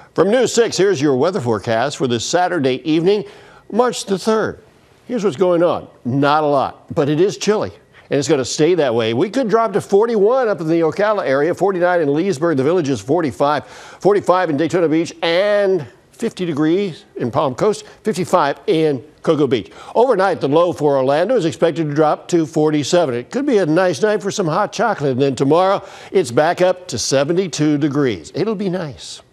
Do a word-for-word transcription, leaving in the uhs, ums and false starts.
From News six, here's your weather forecast for this Saturday evening, March the third. Here's what's going on. Not a lot, but it is chilly, and it's going to stay that way. We could drop to forty-one up in the Ocala area, forty-nine in Leesburg, the Villages, forty-five, forty-five in Daytona Beach, and fifty degrees in Palm Coast, fifty-five in Cocoa Beach. Overnight, the low for Orlando is expected to drop to forty-seven. It could be a nice night for some hot chocolate, and then tomorrow it's back up to seventy-two degrees. It'll be nice.